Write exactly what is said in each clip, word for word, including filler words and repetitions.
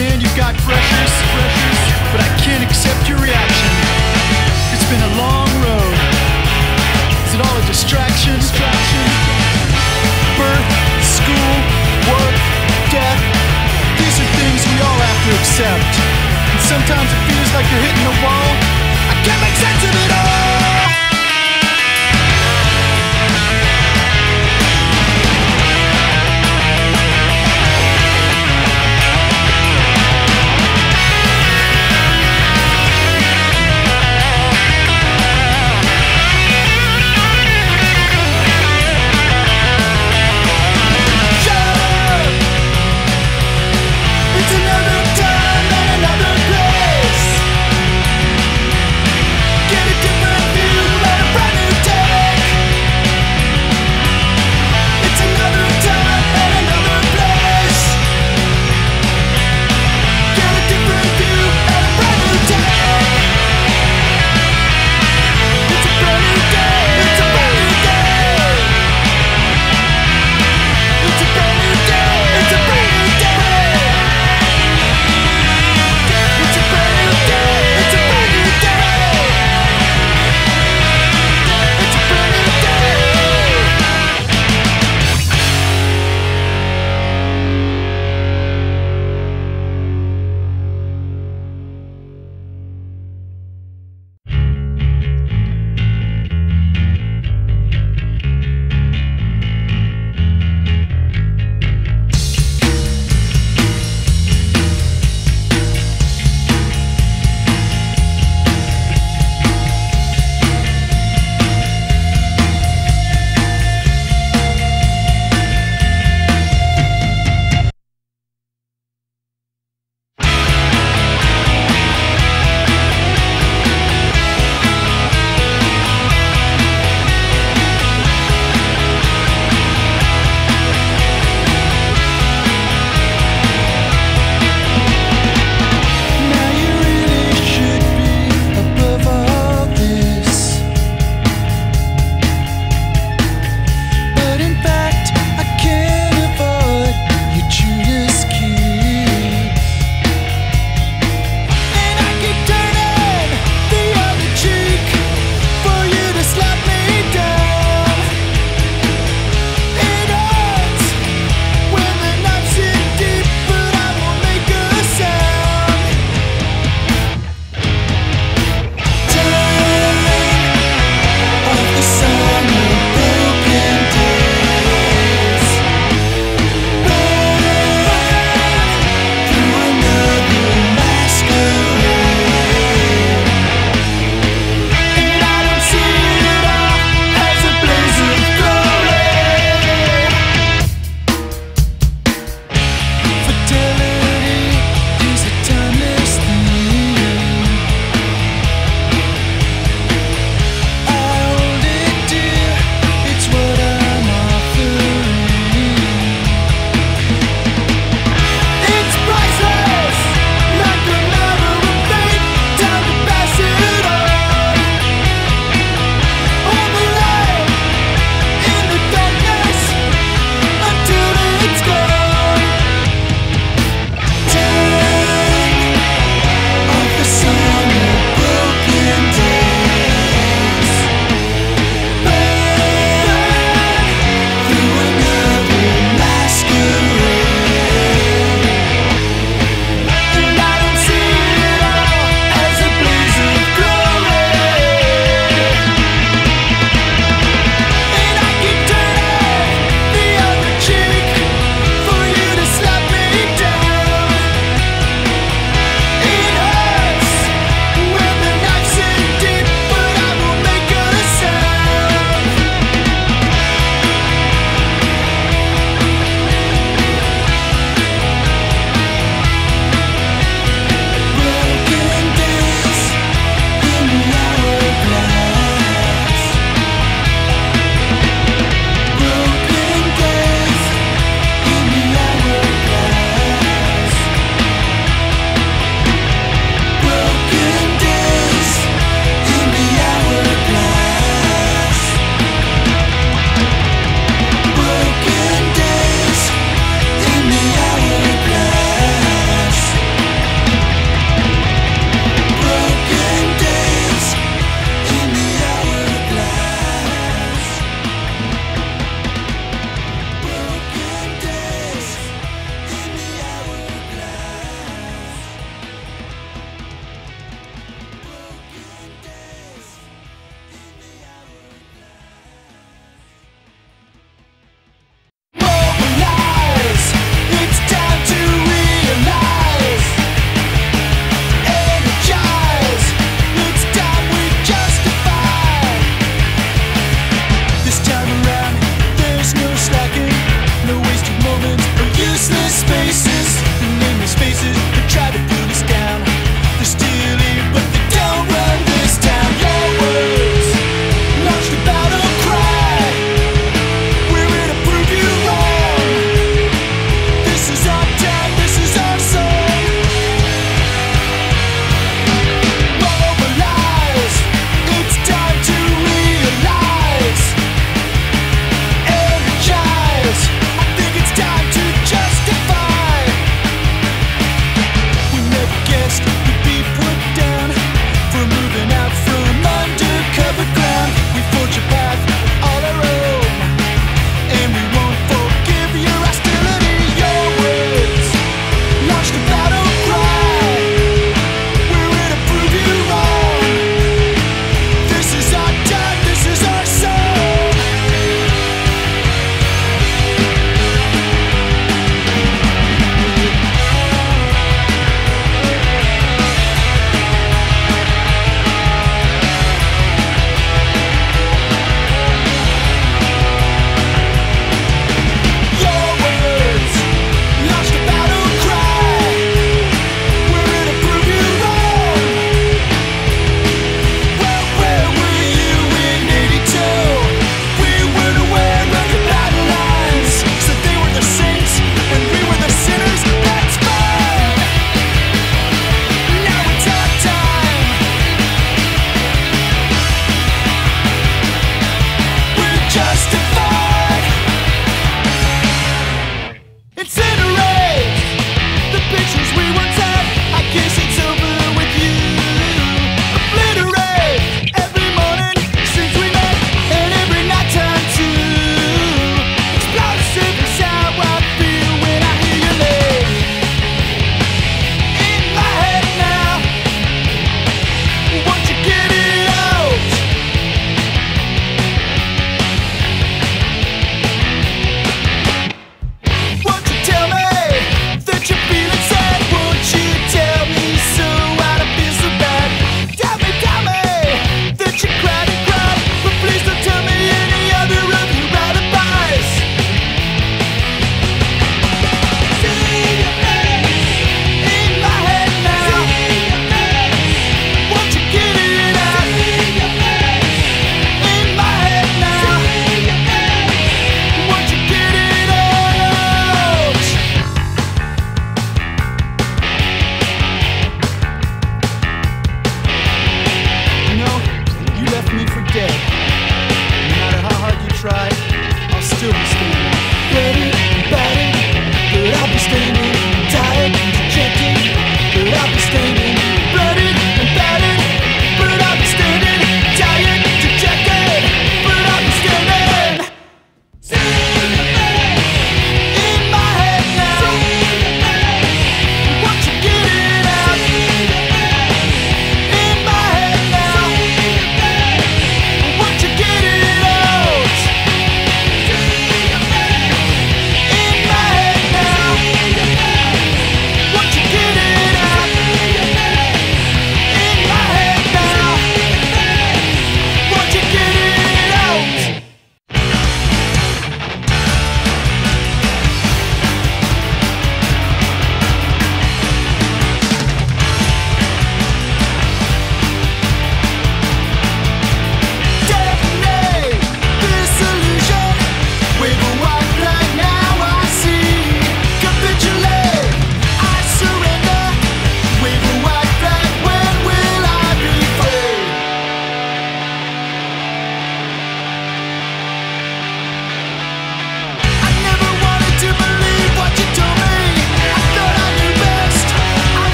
understand you've got pressures, pressures, but I can't accept your reaction. It's been a long road. Is it all a distraction? Distraction? Birth, school, work, death. These are things we all have to accept. And sometimes it feels like you're hitting a wall. I can't make sense of it all.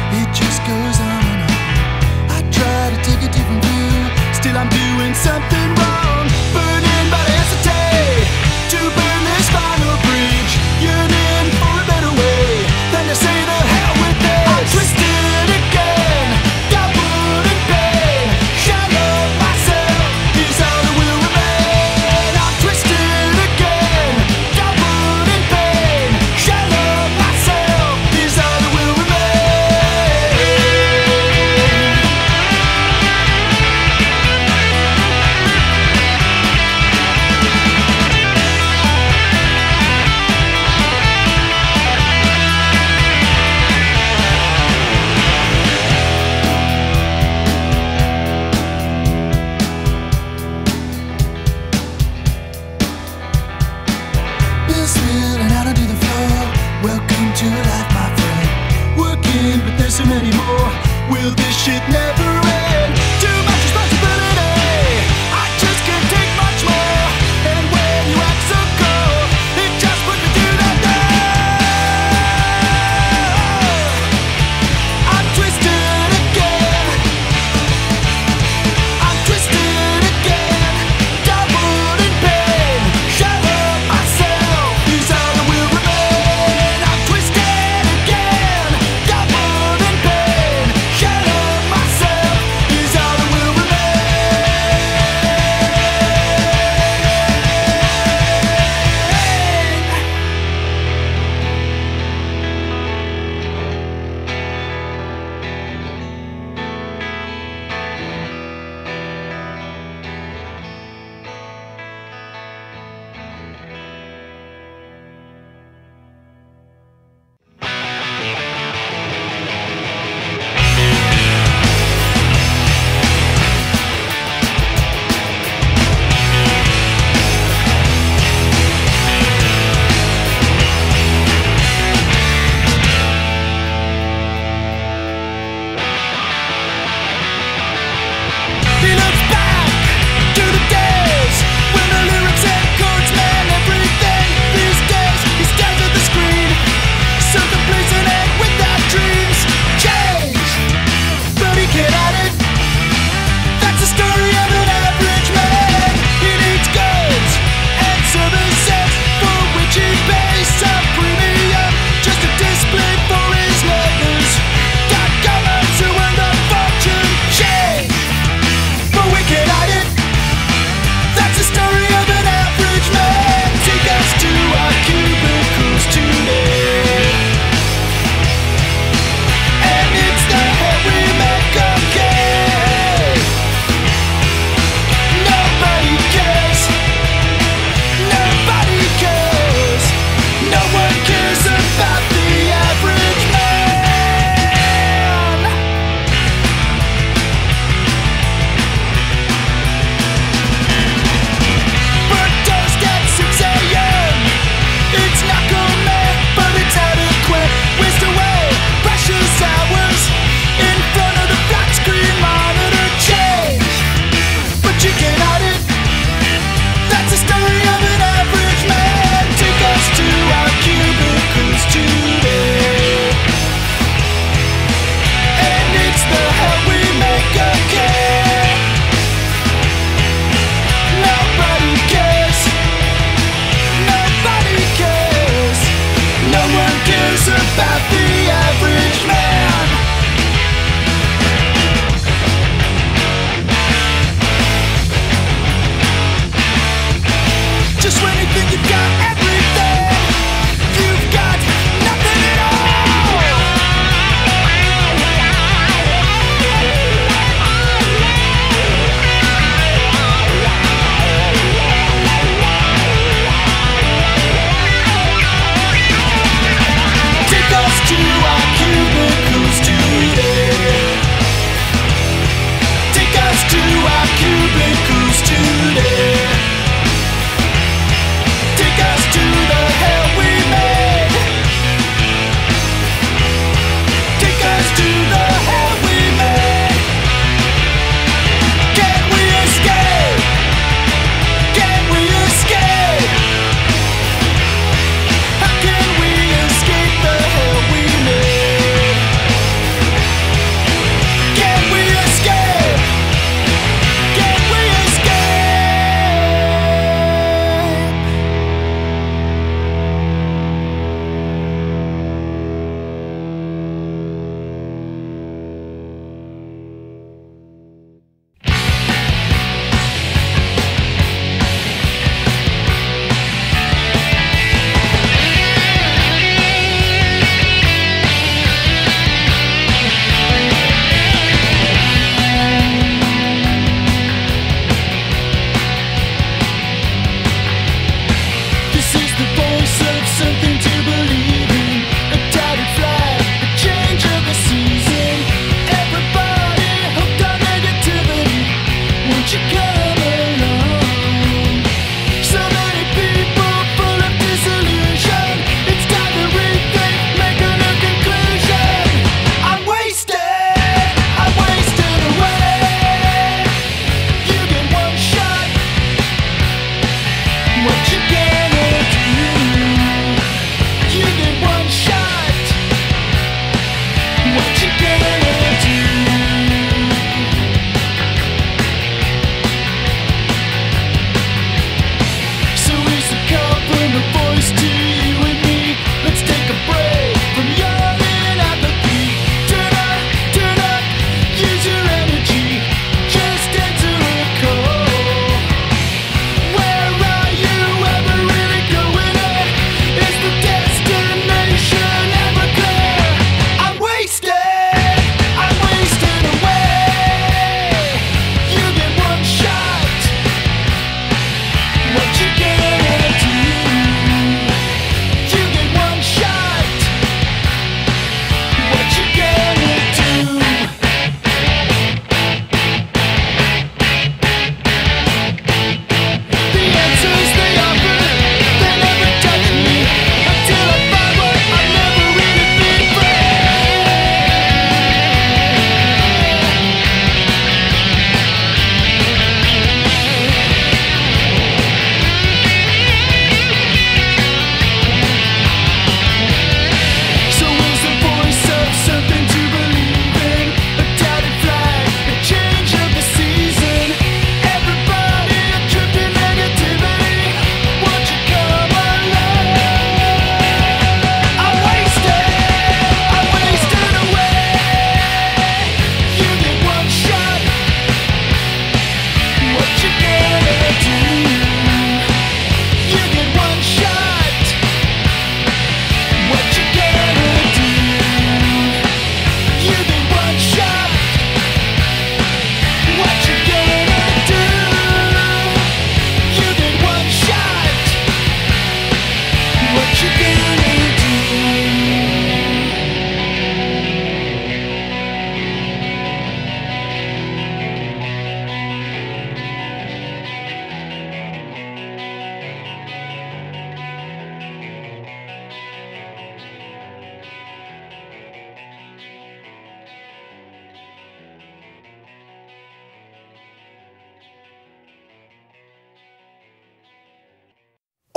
it just goes on and on. I try to take a different view, still I'm doing something wrong. Burning but I hesitate to burn this final bridge, yearning for a better way than to say the hell with this. I'm twisted again, doubled in pain, shallow myself is all that will remain. I'm twisted again, doubled in pain, shallow myself is all that will remain. Spilling out onto the floor. Welcome to life, my friend. Working, but there's so many more. Will this shit never end? Too much responsibility, I just can't take much more. And when you act so cold, it just puts me to the door. I'm twisted again, I'm twisted again, doubled in pain, shallow myself is all that will remain. I'm twisted again, doubled in pain, shallow myself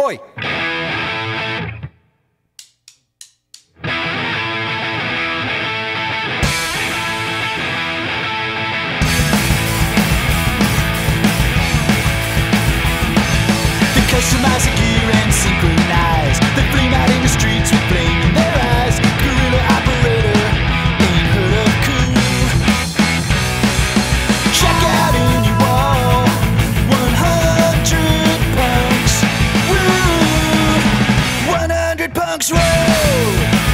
Oi! Customize the gear and synchronize. They flame out in the streets with flame in their eyes. Guerrilla operator, ain't heard of cool. Check out in your wall, one hundred punks. Woo! one hundred punks roll.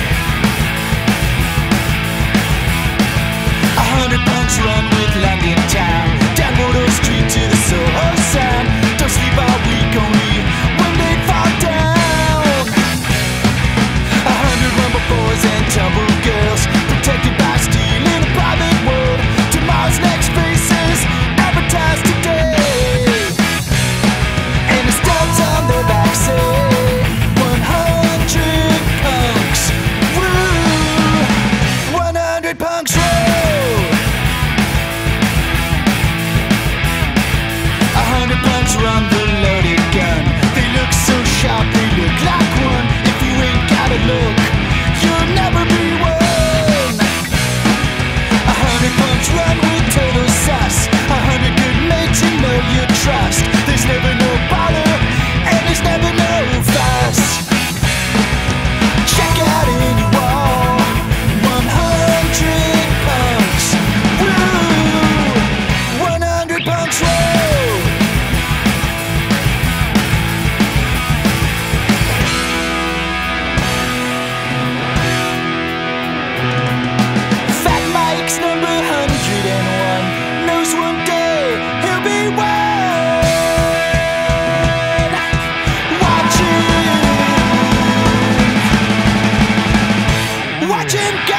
A hundred punks run with London town. Down Water Street to the Soho Sound. Don't sleep all week, only when they fall down. A hundred rumble boys and tumble girls, protected by steel in a private world. Tomorrow's next faces, advertised today. And the stats on their back say one hundred punks. Woo! one hundred punks roll. A hundred punks run the loaded gun. They look so sharp, they look like one. If you ain't got a look, you'll never be one. A hundred punks run with total sus. A hundred good mates you know you trust. There's never no bother, and there's never no fuss. Check out in your wall, one hundred punks. Woo! one hundred punks roll. Fat Mike's number one hundred and one knows one day he'll be one. Watch him, watch him go.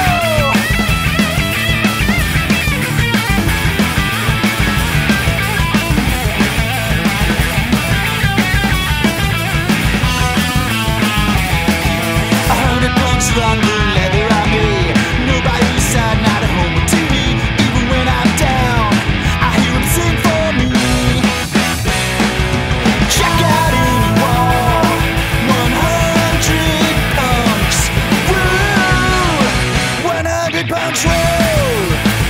A hundred punks run the leather on me. Nobody side, not at home with T V. Even when I'm down, I hear him sing for me. Check out in your wall, one hundred punks. Woo! one hundred punks roll.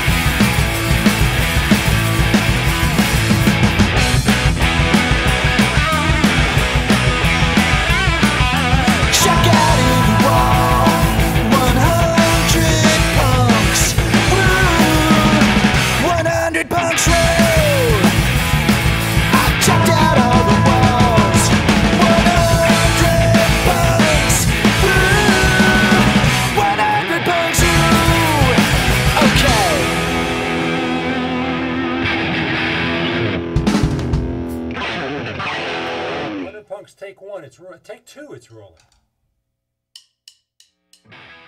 Check out in your wall, one hundred punks. Woo! one hundred punks roll. I checked out all the walls, one hundred punks. Woo! one hundred punks. Woo! Okay. one hundred punks, take one. It's ro- take two. It's rolling.